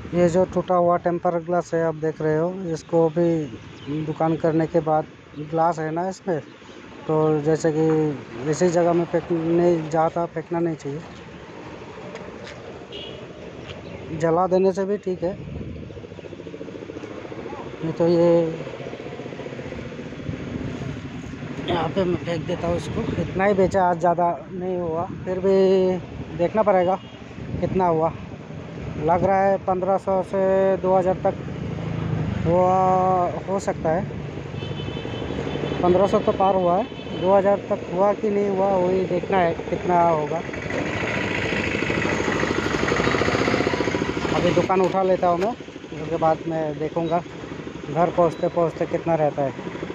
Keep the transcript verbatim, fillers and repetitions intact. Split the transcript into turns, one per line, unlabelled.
ये जो टूटा हुआ टेम्पर ग्लास है आप देख रहे हो, इसको भी दुकान करने के बाद ग्लास है ना इसमें, तो जैसे कि इसी जगह में फेंकने जाता फेंकना नहीं चाहिए, जला देने से भी ठीक है। नहीं तो ये यहाँ पे मैं फेंक देता हूँ इसको। इतना ही बेचा आज, ज़्यादा नहीं हुआ, फिर भी देखना पड़ेगा कितना हुआ। लग रहा है पंद्रह सौ से दो हज़ार तक हुआ हो सकता है। पंद्रह सौ तो पार हुआ है, दो हज़ार तक हुआ कि नहीं हुआ वही देखना है कितना होगा। अभी दुकान उठा लेता हूँ मैं, उसके बाद मैं देखूँगा घर पहुँचते पहुँचते कितना रहता है।